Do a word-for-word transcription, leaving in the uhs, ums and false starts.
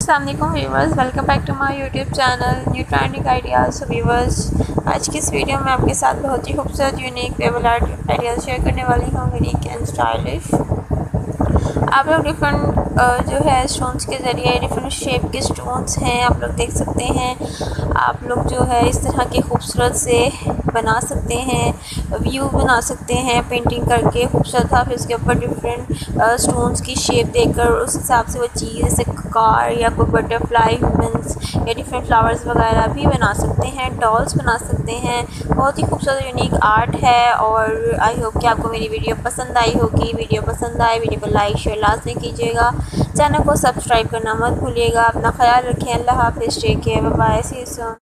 अस्सलाम वालेकुम viewers, welcome back to my YouTube channel new trending ideas. Viewers, आज की इस वीडियो में आपके साथ बहुत ही खूबसूरत unique table art ideas share करने वाली हूँ, यूनिक एंड स्टाइलिश। आप लोग डिफरेंट जो है स्टोन्स के ज़रिए डिफरेंट शेप के स्टोन्स हैं, आप लोग देख सकते हैं। आप लोग जो है इस तरह के खूबसूरत से बना सकते हैं, व्यू बना सकते हैं पेंटिंग करके खूबसूरत था। फिर उसके ऊपर डिफरेंट स्टोन्स की शेप देकर उस हिसाब से वो चीज़ जैसे कार या कोई बटरफ्लाई ह्यूमंस या डिफरेंट फ्लावर्स वगैरह भी बना सकते हैं, डॉल्स बना सकते हैं। बहुत ही खूबसूरत यूनिक आर्ट है और आई होप कि आपको मेरी वीडियो पसंद आई होगी। वीडियो पसंद आए वीडियो को लाइक शेयर लाजमी कीजिएगा, चैनल को सब्सक्राइब करना मत भूलिएगा। अपना ख्याल रखें। अल्लाह हाफिज़, take care, bye bye, see you soon.